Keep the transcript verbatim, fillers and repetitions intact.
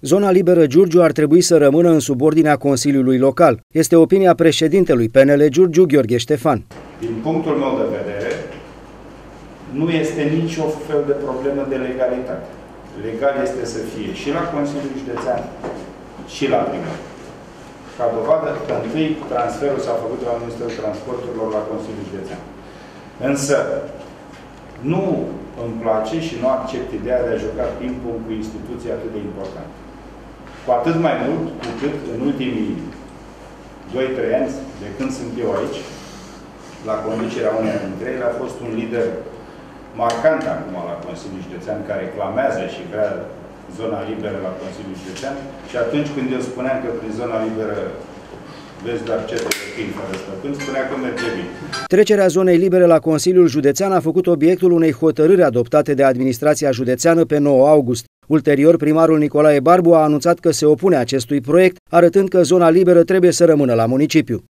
Zona liberă Giurgiu ar trebui să rămână în subordinea Consiliului Local. Este opinia președintelui P N L Giurgiu, Gheorghe Ștefan. Din punctul meu de vedere, nu este nicio fel de problemă de legalitate. Legal este să fie și la Consiliul Județean și la primar. Ca dovadă că întâi transferul s-a făcut de la Ministerul Transporturilor la Consiliul Județean. Însă, nu îmi place și nu accept ideea de a juca timpul cu instituții atât de importante. Cu atât mai mult cu cât în ultimii doi trei ani, de când sunt eu aici, la conducerea uneia dintre ele, a fost un lider marcant acum la Consiliul Județean, care clamează și vrea zona liberă la Consiliul Județean. Și atunci când eu spuneam că prin zona liberă vezi doar cete de câini fără stăpâni, spunea că merge bine. Trecerea zonei libere la Consiliul Județean a făcut obiectul unei hotărâri adoptate de administrația județeană pe nouă august. Ulterior, primarul Nicolae Barbu a anunțat că se opune acestui proiect, arătând că zona liberă trebuie să rămână la municipiu.